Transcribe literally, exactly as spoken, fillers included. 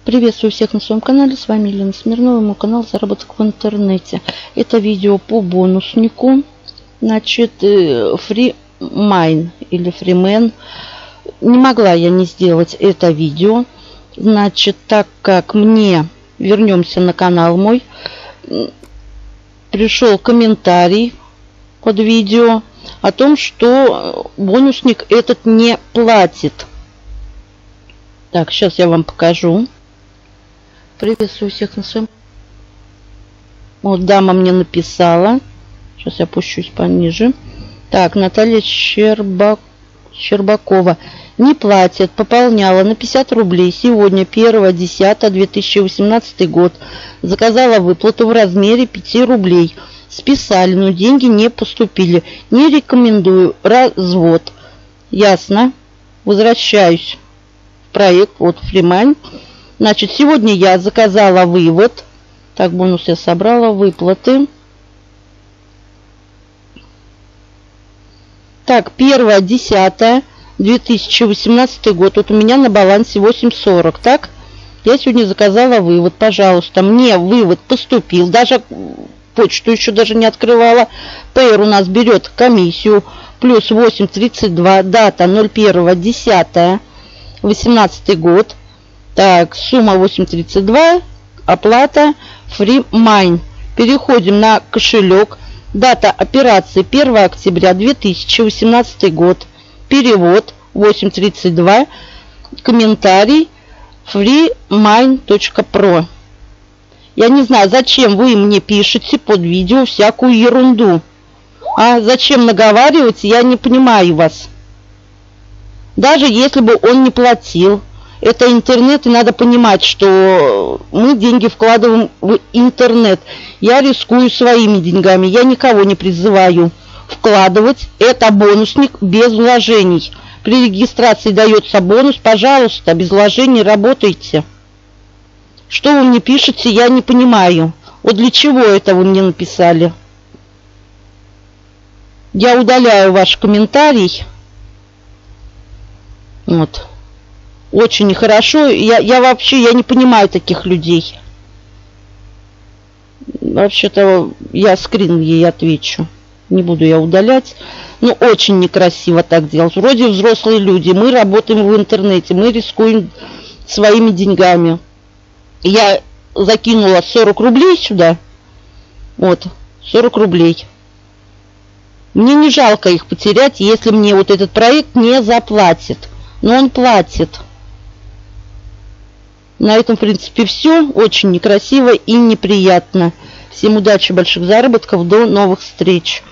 Приветствую всех на своем канале, с вами Елена Смирнова, мой канал «Заработок в интернете». Это видео по бонуснику, значит, FreeMine или FreeMan. Не могла я не сделать это видео, значит, так как мне, вернемся на канал мой, пришел комментарий под видео о том, что бонусник этот не платит. Так, сейчас я вам покажу. Приветствую всех на своем. Вот дама мне написала. Сейчас я опущусь пониже. Так, Наталья Щербак... Щербакова. Не платит. Пополняла на пятьдесят рублей. Сегодня первое десятое две тысячи восемнадцатый год. Заказала выплату в размере пяти рублей. Списали, но деньги не поступили. Не рекомендую. Развод. Ясно. Возвращаюсь в проект. Вот FreeMine. Значит, сегодня я заказала вывод. Так, бонус я собрала. Выплаты. Так, первое десятое две тысячи восемнадцатый год. Вот у меня на балансе восемь сорок. Так, я сегодня заказала вывод. Пожалуйста, мне вывод поступил. Даже почту еще даже не открывала. Пейер у нас берет комиссию. Плюс восемь тридцать два. Дата ноль первое десятое восемнадцатый год. Так, сумма восемь тридцать два, оплата FreeMine. Переходим на кошелек. Дата операции первое октября две тысячи восемнадцатый год. Перевод восемь тридцать два. Комментарий freemine точка про. Я не знаю, зачем вы мне пишете под видео всякую ерунду. А зачем наговаривать, я не понимаю вас. Даже если бы он не платил. Это интернет, и надо понимать, что мы деньги вкладываем в интернет. Я рискую своими деньгами. Я никого не призываю вкладывать. Это бонусник без вложений. При регистрации дается бонус. Пожалуйста, без вложений работайте. Что вы мне пишете, я не понимаю. Вот для чего это вы мне написали? Я удаляю ваш комментарий. Вот. Очень нехорошо. Я, я вообще я не понимаю таких людей. Вообще-то я скрин ей отвечу. Не буду я удалять. Ну, очень некрасиво так делать. Вроде взрослые люди. Мы работаем в интернете. Мы рискуем своими деньгами. Я закинула сорок рублей сюда. Вот. сорок рублей. Мне не жалко их потерять, если мне вот этот проект не заплатит. Но он платит. На этом, в принципе, все. Очень некрасиво и неприятно. Всем удачи, больших заработков. До новых встреч.